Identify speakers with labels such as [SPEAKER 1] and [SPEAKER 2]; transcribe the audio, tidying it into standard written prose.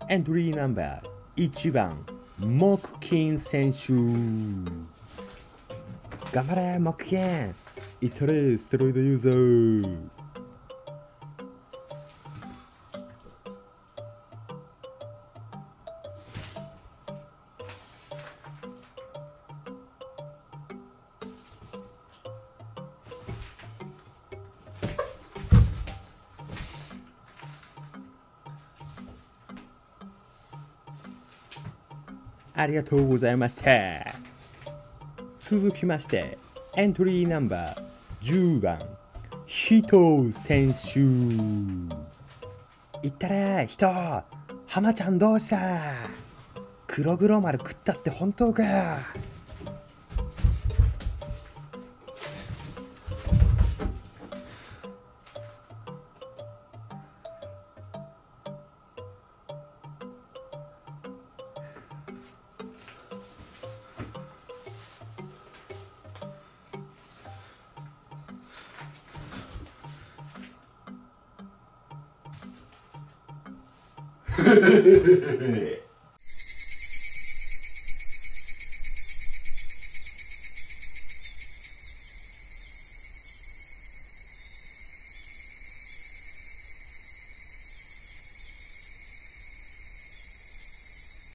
[SPEAKER 1] エントリーナンバー1番木金選手。頑張れ木金、いったれステロイドユーザー。ありがとうございました。続きましてエントリーナンバー10番人選手。いったれ人、浜ちゃんどうした？黒黒丸食ったって本当か？